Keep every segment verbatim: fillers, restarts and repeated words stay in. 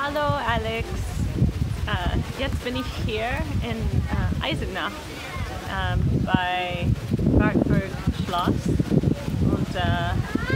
Hallo Alex, äh, jetzt bin ich hier in äh, Eisenach äh, bei Wartburg Schloss und äh,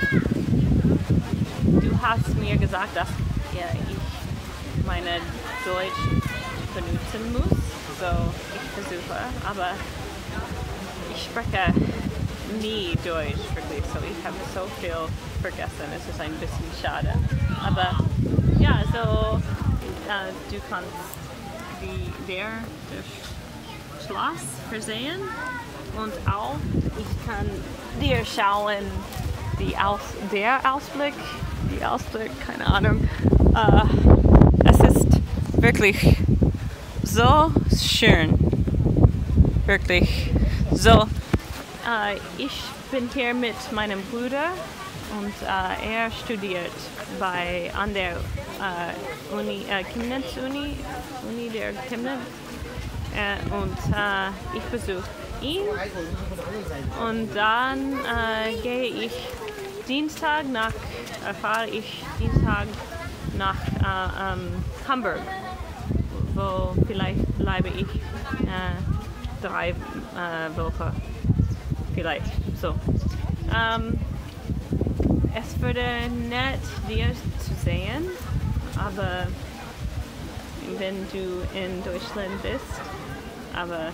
du hast mir gesagt, dass ja, ich meine Deutsch benutzen muss, so ich versuche, aber ich spreche nie Deutsch wirklich, so ich habe so viel vergessen, es ist ein bisschen schade, aber ja, so äh, du kannst die, der, das Schloss versehen und auch ich kann dir schauen, die Aus, der Ausblick, die Ausblick, keine Ahnung, äh, es ist wirklich so schön, wirklich so. Uh, ich bin hier mit meinem Bruder und uh, er studiert bei, an der uh, Uni, uh, Chemnitz Uni, Uni der Chemnitz uh, und uh, ich besuche ihn und dann uh, gehe ich Dienstag nach, uh, fahre ich Dienstag nach uh, um, Hamburg, wo vielleicht bleibe ich uh, drei uh, Wochen. Vielleicht so. Ähm, es würde nett, dir zu sehen, aber wenn du in Deutschland bist, aber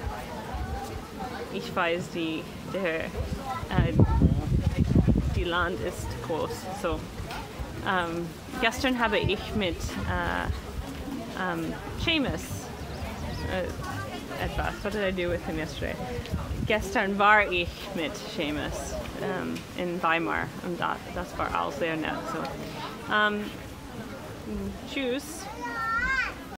ich weiß, die, der, äh, die Land ist groß. So. Ähm, gestern habe ich mit äh, ähm, Seamus äh, etwas. What did I do with him yesterday? Gestern war ich mit Seamus ähm, in Weimar und da, das war auch sehr nett. So. Ähm, tschüss.